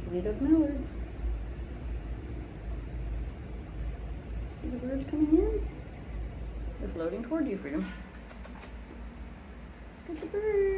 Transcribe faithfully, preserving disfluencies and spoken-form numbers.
fleet of mallards. See the birds coming in? They're floating toward you, Freedom. Look at the birds.